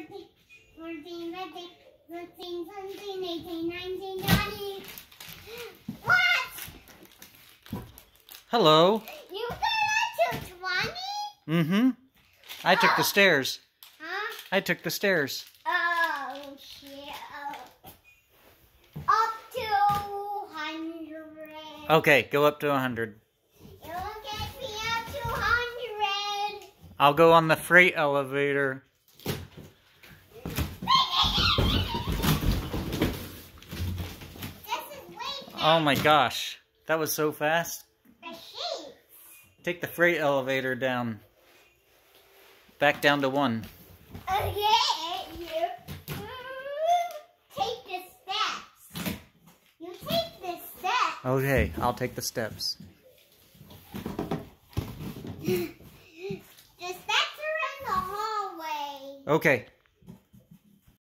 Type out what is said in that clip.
14, 15, 16, 17, 18, 19, 20. What? Hello. You got up to 20? Mm-hmm. I took the stairs. Huh? I took the stairs. Oh, shit. Up to 100. Okay, go up to 100. It will get me up to 100. I'll go on the freight elevator. Oh my gosh. That was so fast. The sheets. Take the freight elevator down. Back down to 1. Okay, you take the steps. You take the steps. Okay, I'll take the steps. The steps are in the hallway. Okay.